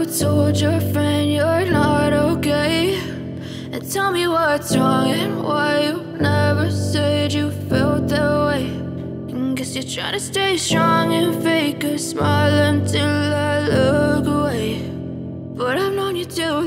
told your friend you're not okay? And tell me what's wrong and why you never said you felt that way. And guess you're trying to stay strong and fake a smile until I look away. But I've known you too